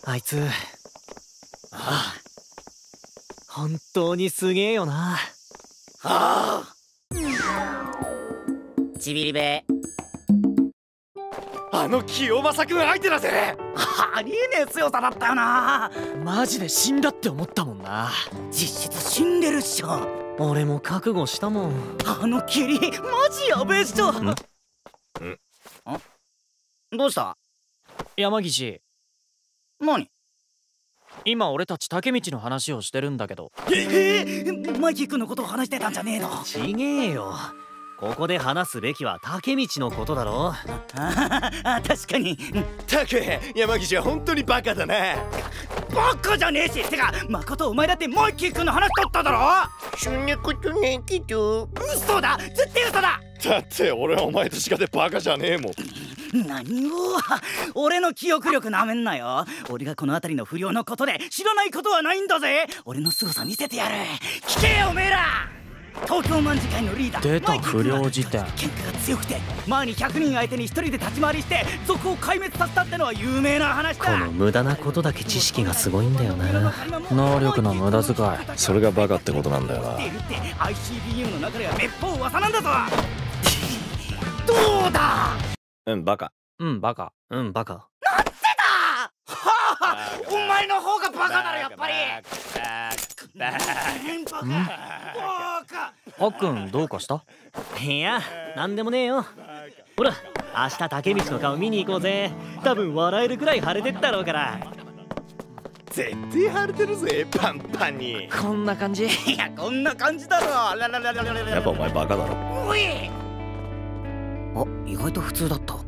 あいつ本当にすげえよな。 ちびりべ。 あの清正君相手だぜ。 ありえねえ強さだったよな。 マジで死んだって思ったもんな。 実質死んでるっしょ。 俺も覚悟したもん。 あの霧マジやべえっしょ。どうした？ 山岸。 何？ 今俺たち竹道の話をしてるんだけど。 マイキー君のことを話してたんじゃねえの？ ちげえよ。ここで話すべきは竹道のことだろ。 確かに。 たく山岸は本当にバカだな。 バカじゃねえし。てか誠お前だってマイキー君の話取っただろ。 そんなことねえけど。 嘘だ、絶対嘘だ。 だって俺はお前と違ってバカじゃねえもん。 何を俺の記憶力なめんなよ。俺がこの辺りの不良のことで知らないことはないんだぜ。俺の凄さ見せてやる。聞けよおめえら。東京卍会のリーダー出た不良辞典。 喧嘩が強くて前に100人相手に1人で立ち回りして族を壊滅させたってのは有名な話だ。 この無駄なことだけ知識がすごいんだよな。 能力の無駄遣い、それがバカってことなんだよな。 ICBM の中ではめっぽう噂なんだぞ。どうだ。 バカ。 バカ。バカ。 なんてだ。お前の方がバカだろやっぱり。 あっくんどうかした？いや、なんでもねえよ。ほら、明日竹道の顔見に行こうぜ。多分笑えるくらい腫れてったろうから。 絶対腫れてるぜ、パンパンに。 こんな感じ。 いや、こんな感じだろ。 やっぱお前バカだろ。 おい。あ、意外と普通だった。